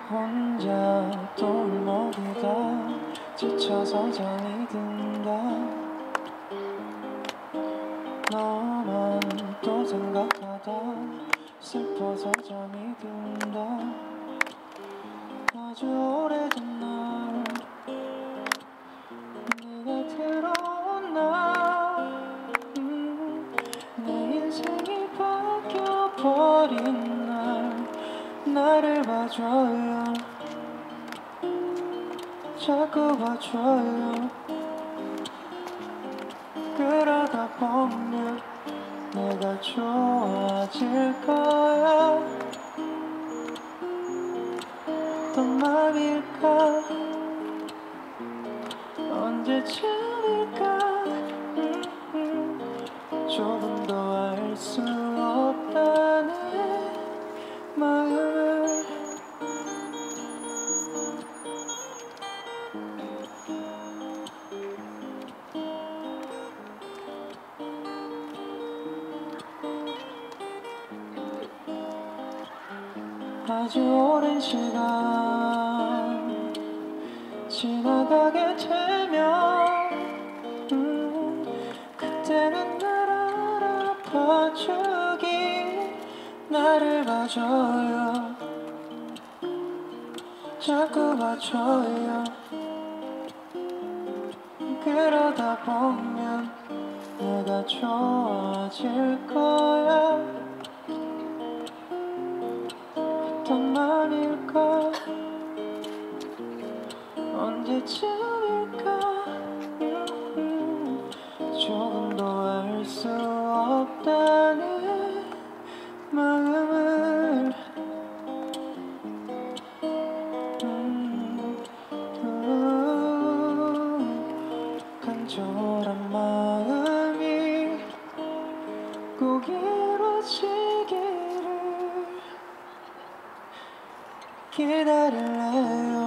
혼자 돌먹이다 지쳐서 잠이 든다. 너만 또 생각하다 슬퍼서 잠이 든다. 아주 오래전 날 네가 들어온 날 내 인생이 바뀌어버린 날 나를 봐줘요. 자꾸 봐줘요. 그러다 보면 내가 좋아질 거야. 어떤 맘일까 언제쯤일까 조금 더 알 수 없다는 마음을 아주 오랜 시간 지나가게 되면 그때는 날 알아봐주기 나를 봐줘요. 자꾸 봐줘요. 그러다 보면 내가 좋아질 거야. 어떤 맘일까 언제쯤일까 조금 더 알 수 없다는 마음을 간절한 마음이 꼭 이루어지기를 기다릴래요.